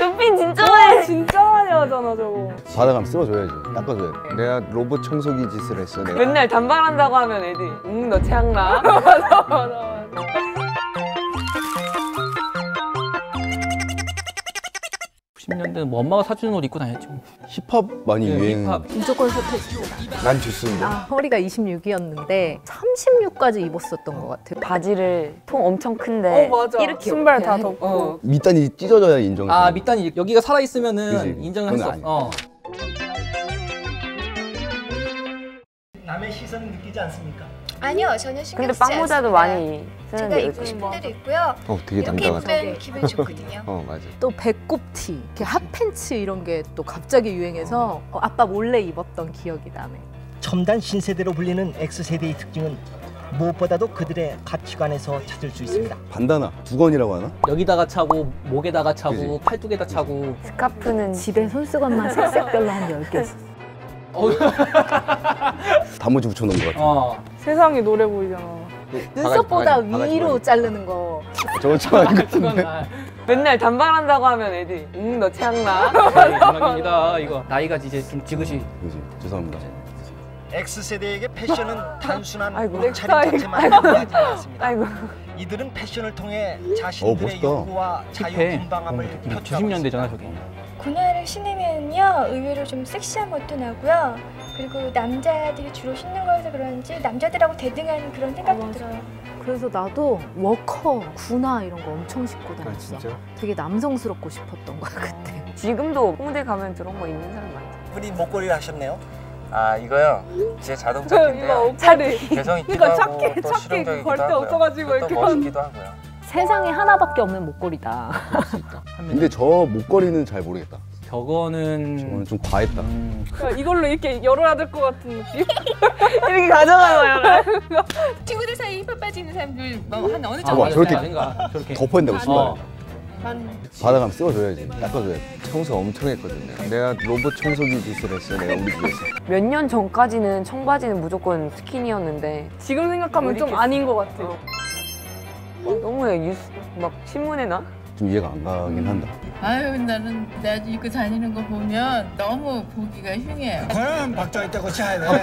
쇼핑 진짜 많이 해. 진짜 많이 하잖아 저거. 바다 가면 쓸어줘야지. 닦아줘야 돼. 내가 로봇 청소기 짓을 했어. 내가. 맨날 단발한다고 하면 애들이 너 최악나? 맞아. 90년대는 뭐 엄마가 사주는 옷 입고 다녔지 뭐. 힙합 많이 유행. 힙합. 무조건 셔츠입니다. 난 주스인데. 허리가 26이었는데 36까지 입었었던 것 같아요. 바지를 통 엄청 큰데 맞아. 이렇게 신발 이렇게 다 해. 덮고. 밑단이 찢어져야 인정. 아 밑단이 여기가 살아있으면은 그치. 인정을 그건 했어. 남의 시선을 느끼지 않습니까? 아니요, 전혀 신경 근데 쓰지 빵 모자도 않습니다. 많이 제가 쓰는데 입고 요즘. 싶은 대로 입고요. 되게 이렇게 당당하다. 입으면 기분 좋거든요. 맞아. 또 배꼽티, 이렇게 핫팬츠 이런 게 또 갑자기 유행해서 아빠 몰래 입었던 기억이 나네. 첨단 신세대로 불리는 X세대의 특징은 무엇보다도 그들의 가치관에서 찾을 수 있습니다. 반다나 두건이라고 하나? 여기다가 차고 목에다가 차고 그치. 팔뚝에다 차고. 스카프는 집에 손수건만 색색별로 한 10개 있었어. 단무지 붙여놓은 것 같아. 세상이 노래 보이잖아. 눈썹보다 위로 자르는 거. 저거 참 아닌 것 그건 같은데. 맨날 단발한다고 하면 애들이 너 최악나? 정답입니다. 이거 나이가 이제 좀 지그시. 그지. 죄송합니다. X세대에게 패션은 단순한 아이고, 옷차림 넥타이. 자체만 의미하지 않습니다. 아이고. 이들은 패션을 통해 자신들의 멋있다. 욕구와 힙해. 자유분방함을 표출하고 90년대잖아 있습니다. 저게. 군화를 신으면요, 의외로 좀 섹시한 것도 나고요. 그리고 남자들이 주로 신는 거여서 그런지 남자들하고 대등한 그런 생각도 들어요. 그래서 나도 워커, 군화 이런 거 엄청 신고 다녔어. 진짜? 되게 남성스럽고 싶었던 거야 그때. 지금도 홍대 가면 저런 거 입는 사람 많죠. 분이 목걸이를 하셨네요. 아 이거요? 제 이거 자동차인데요. 옷차림. 개성 있기도 그러니까 하고 찾기 또 찾기 실용적이기도 걸 때 하고요. 없어가지고 또 이렇게 멋있기도 하고요. 세상에 하나밖에 없는 목걸이다. 근데 저 목걸이는 잘 모르겠다. 저거는 좀 과했다. 그러니까 이걸로 이렇게 열어야 될 것 같은 느낌. 이렇게 가져가요. 친구들 사이에 힙합 빠지는 사람들 한 어느 아, 정도 저렇게 저렇게 덮어야 된다고 신발. 한 바다 가면 쓸어줘야지. 닦아줘야 돼. 청소 엄청 했거든. 내가 로봇 청소기 짓을 했어. 내가 우리 집에서. 몇 년 전까지는 청바지는 무조건 스키니였는데 지금 생각하면 좀 이렇게 아닌 것 같아. 너무해. 뉴스 막 신문에 나? 좀 이해가 안 가긴 한다. 아유 나는 내가 입고 다니는 거 보면 너무 보기가 흉해요. 그럼 박자 있다고 쳐야 돼.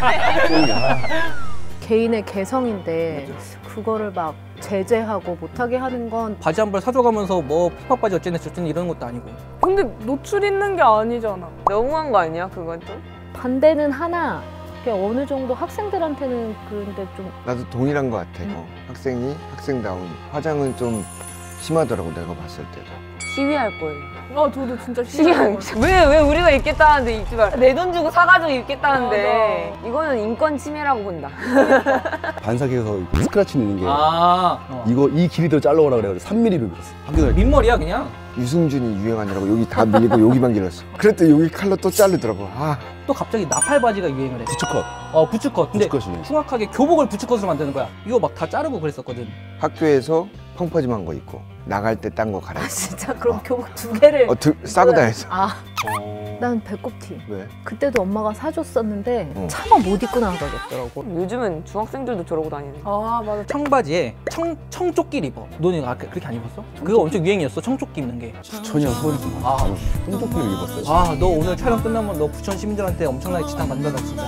개인의 개성인데 그거를 막 제재하고 못하게 하는 건 바지 한 벌 사줘가면서 뭐 힙합 바지 어쩌네 저쩌네 이런 것도 아니고. 근데 노출 있는 게 아니잖아. 너무한 거 아니야 그건 좀? 반대는 하나. 그게 어느 정도 학생들한테는 그런데 좀 나도 동일한 것 같아. 학생이 학생다운. 화장은 좀 심하더라고 내가 봤을 때도. 시위할 거예요. 아 저도 진짜 시위할 싫어요. 왜 우리가 입겠다는데 입지 말. 내 돈 주고 사가지고 입겠다는데 이거는 인권 침해라고 본다. 반사기에서 스크래치 있는 게 아. 이거 이 길이대로 잘라오라 그래가지고 3mm를 밀었어. 학교 다닐 때. 민머리야 그냥. 유승준이 유행하느라고 여기 다 밀고 여기만 길었어. 그랬더니 여기 칼로 또 자르더라고. 또 갑자기 나팔 바지가 유행을 해. 부츠컷. 부츠컷. 근데 부츠컷이네. 흉악하게 교복을 부츠컷으로 만드는 거야. 이거 막 다 자르고 그랬었거든. 학교에서 펑퍼짐한 거 입고 나갈 때 딴 거 아 갈아입고. 진짜 그럼 교복 2개를 싸고 다녔어. 난 배꼽티. 왜? 그때도 엄마가 사줬었는데 차마 못 입고 나가겠더라고. 요즘은 중학생들도 저러고 다니네. 아 맞아. 청바지에 청조끼를 입어. 너는 그렇게 안 입었어? 그거 엄청 유행이었어. 청조끼 입는 게. 부천이랑 소리 좀 아. 많아. 똥똥기를 입었어요. 너 오늘 촬영 끝나면 너 부천 시민들한테 엄청나게 지탄 받는다 진짜.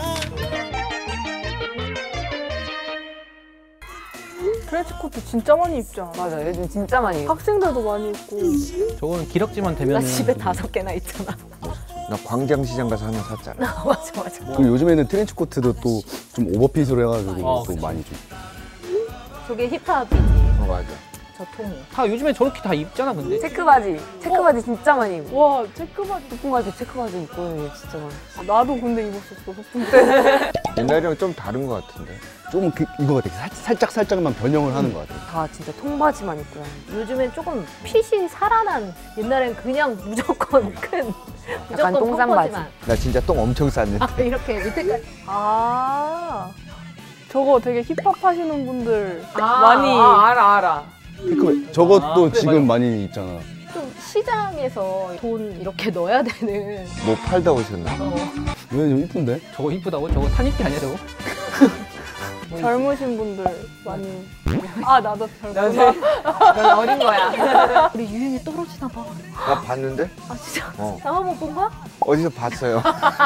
트렌치코트 진짜 많이 입잖아. 맞아 요즘 진짜 많이 입어. 학생들도 많이 입고. 저거는 기럭지만 나 되면 집에 5개나 있잖아. 나 광장시장 가서 하나 샀잖아. 맞아. 그리고 요즘에는 트렌치 코트도 또 좀 오버핏으로 해가지고 또 그치. 많이 좀. 저게 힙합이지. 맞아. 저 통이. 다 요즘에 저렇게 다 입잖아 근데. 체크바지 진짜 많이 입어. 와 체크바지. 소풍 갈 때 체크바지 입고 있는 게 진짜 많아. 나도 근데 입었었어 소풍 때. 옛날이랑 좀 다른 것 같은데. 좀 이거 같아. 살짝만 변형을 하는 것 같아. 다 진짜 통바지만 입고 다니는. 요즘엔 조금 핏이 살아난. 옛날엔 그냥 무조건 큰. 약간 무조건 똥싼 펑퍼지만. 나 진짜 똥 엄청 쌌는데. 이렇게 밑에까지. 아 저거 되게 힙합 하시는 분들 많이. 알아. 저것도 그래, 지금 맞아. 많이 있잖아. 좀 시장에서 돈 이렇게 넣어야 되는. 뭐 팔다 오셨나 봐. 이거 좀 이쁜데? 저거 이쁘다고? 저거 탄입기 아니야 저거? 젊으신 분들 많이. 아 나도 젊구나. 넌 어린 거야. 우리 유행이 떨어지나 봐. 나 봤는데? 아 진짜? 어. 나만 못 본 거야? 어디서 봤어요.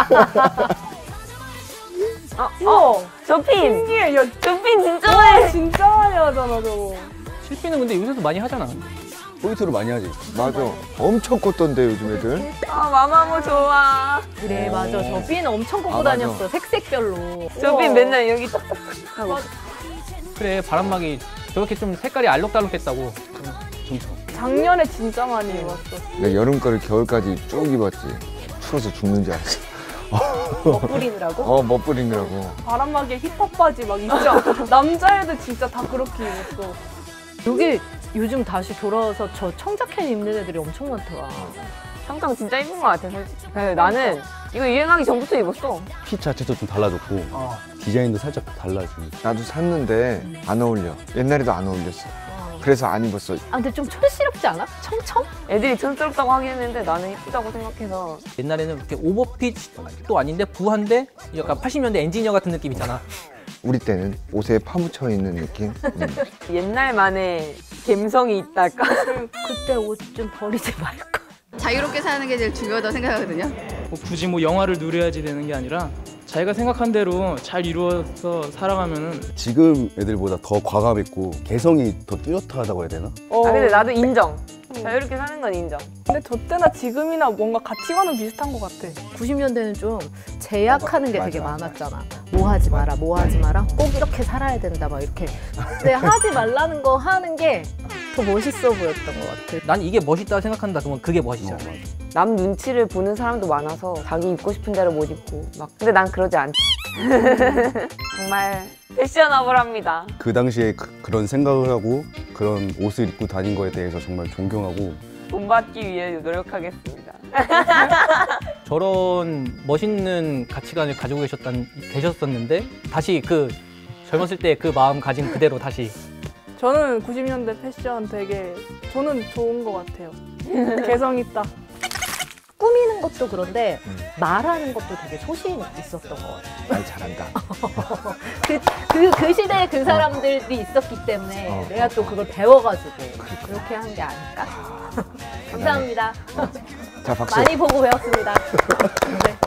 우와. 저핀! 신기해. 야, 저핀 진짜 와, 많이 진짜 많이 하잖아 저거. 실비는 근데 요새도 많이 하잖아. 포인트로 많이 하지. 맞아. 엄청 컸던데 요즘 애들. 아, 마마무 좋아. 그래 맞아. 저 핀 엄청 꽂고 아, 맞아. 다녔어. 색색별로. 저핀 맨날 여기 딱딱 하고. 그래 바람막이 저렇게 좀 색깔이 알록달록했다고. 작년에 진짜 많이 입었어. 내가 여름 거를 겨울까지 쭉 입었지. 추워서 죽는 줄 알았어. 뿌리느라고? 멋부리느라고. 바람막이에 힙합 바지 막 있죠. 남자애들 진짜 다 그렇게 입었어. 여기 요즘 다시 돌아와서 저 청자켓 입는 애들이 엄청 많더라. 상상 진짜 이쁜 것 같아, 솔직히. 근데 나는 이거 유행하기 전부터 입었어. 핏 자체도 좀 달라졌고 디자인도 살짝 달라지고. 나도 샀는데 안 어울려. 옛날에도 안 어울렸어. 그래서 안 입었어. 아 근데 좀 촌스럽지 않아? 청청? 애들이 촌스럽다고 하긴 했는데 나는 예쁘다고 생각해서. 옛날에는 이렇게 오버핏도 아닌데 부한데 약간 80년대 엔지니어 같은 느낌 있잖아. 우리 때는 옷에 파묻혀 있는 느낌. 옛날만의 감성이 있달까? 그때 옷 좀 버리지 말까? 자유롭게 사는 게 제일 중요하다고 생각하거든요. 굳이 뭐 영화를 누려야지 되는 게 아니라 자기가 생각한 대로 잘 이루어서 살아가면은 지금 애들보다 더 과감 있고 개성이 더 뚜렷하다고 해야 되나? 아, 근데 나도 인정. 자유롭게 사는 건 인정. 근데 저 때나 지금이나 뭔가 가치관은 비슷한 것 같아. 90년대는 좀 제약하는 게 되게 맞아. 많았잖아. 뭐 하지 마라, 뭐 하지 마라. 꼭 이렇게 살아야 된다, 막 이렇게. 근데 하지 말라는 거 하는 게 더 멋있어 보였던 것 같아. 난 이게 멋있다고 생각한다 그러면 그게 멋이잖아. 남 눈치를 보는 사람도 많아서 자기 입고 싶은 대로 못 입고 막. 근데 난 그러지 않지. 정말 패셔너블합니다. 그 당시에 그런 생각을 하고 그런 옷을 입고 다닌 거에 대해서 정말 존경하고 돈 받기 위해 노력하겠습니다. 저런 멋있는 가치관을 가지고 계셨었는데 다시 그 젊었을 때 그 마음 가진 그대로 다시. 저는 90년대 패션 되게 저는 좋은 것 같아요. 개성 있다. 꾸미는 것도 그런데 말하는 것도 되게 소신 있었던 것 같아. 말 잘한다. 그 시대에 그 사람들이 있었기 때문에 내가 또 그걸 배워가지고 그렇게 한 게 아닐까? 감사합니다. 자, 박수. 많이 보고 배웠습니다. 네.